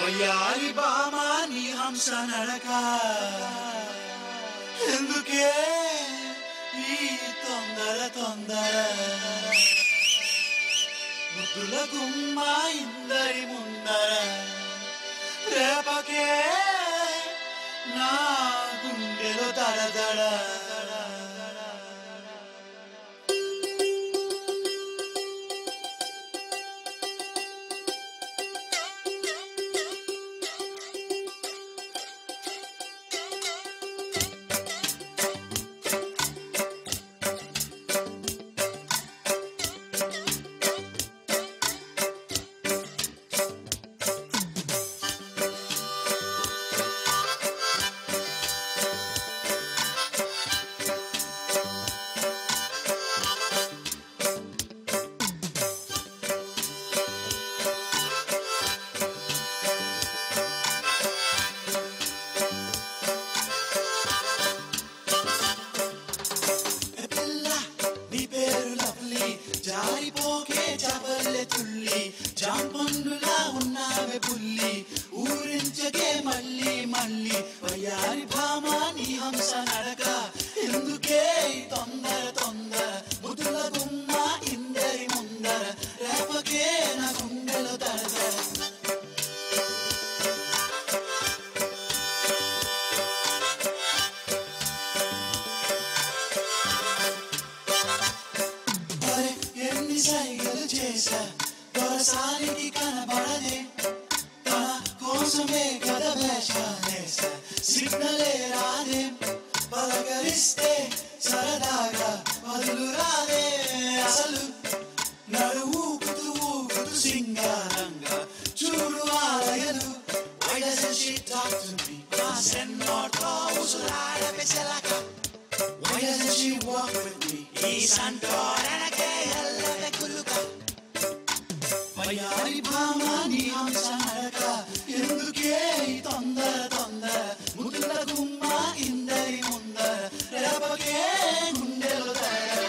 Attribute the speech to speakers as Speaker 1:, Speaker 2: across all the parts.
Speaker 1: వయ్యారి బామాని హంస నడక ఎందుకే ఈ తొందర తొందర ముద్దుల గుమ్మ ఇందరి ముందర రేపకే నా గుండెలో దడదడ జారిపోకే చబల్లె తుల్లి జాంపండులా ఉన్నావే పుల్లి ఊరించకే మళ్ళీ మళ్ళీ వయ్యారి భామాని హంస నడక ఎందుకే తొందర తొందర ముద్దుల గుమ్మ ఇందరి ముందర రేపకే నా గుండెలో దడదడ సైగలు చేశా దొరసానికి కనబడదే తన కోసమే కథ వేషాలేసా సిగ్నలే రాదే పలకరిస్తే సరదాగా వదులు రాదే అసలు నడు ఊపుతూ ఊపుతూ సింగారంగా చూడు ఆలయలు Why doesn't she talk to me? Why doesn't she walk with me? వయ్యారి భామాని హంస నడక ఎందుకే తొందర తొందర ముద్దుల గుమ్మ ఇందరి ముందర రేపకే గుండెలో దడ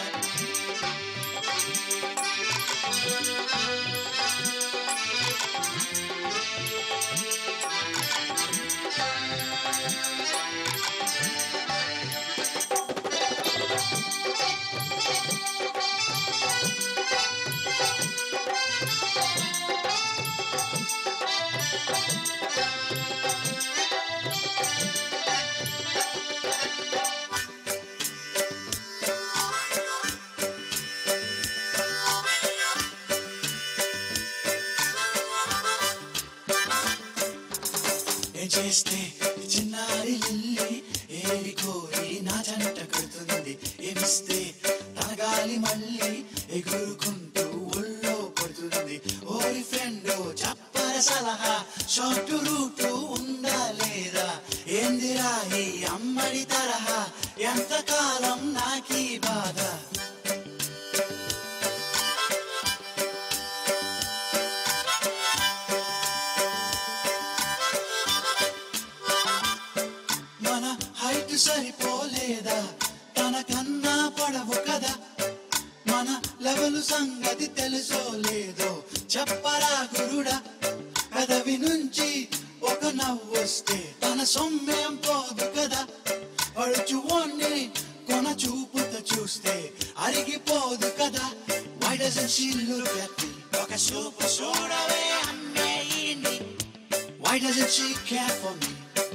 Speaker 1: చేస్తే చిన్నారి లిల్లి ఏవి కోరి నా జంట కడుతుంది ఏమిస్తే తన గాలి మళ్ళీ ఎగురుకుంటూ ఒళ్ళో పడుతుంది ఓరి ఫ్రెండ్ చెప్పర సలహా షార్ట్ రూట్ ఉందా లేదా ఏందిరా ఈ అమ్మడి తరహా ఎంతకాలం నాకీ బాధ సరిపోలేదా తనకన్నా పడవు కదా మన లెవెలు సంగతి తెలుసో లేదో చెప్పరా గురుడా పెదవి నుంచి ఒక నవ్వొస్తే తన సొమ్మేం పోదు కదా పడుచువోన్ని కొన చూపుతో చూస్తే అరిగిపోదు కదా Why doesn't she look at me? ఒక చూపు చూడవే అమ్మేయింది Why doesn't she care for me?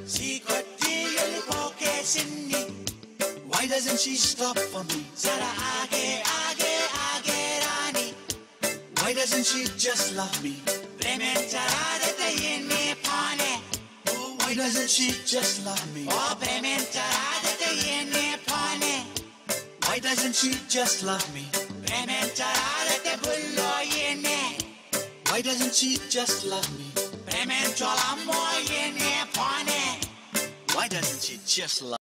Speaker 1: Why doesn't she stop for me? Zara aage aage aage rani. Why doesn't she just love me? Prementarade yenne pane. Oh, why doesn't she just love me? Oh, prementarade yenne pane. Why doesn't she just love me? Prementarade bullo yenne. Why doesn't she just love me? Prementolammo yenne pane. Why doesn't she just love me?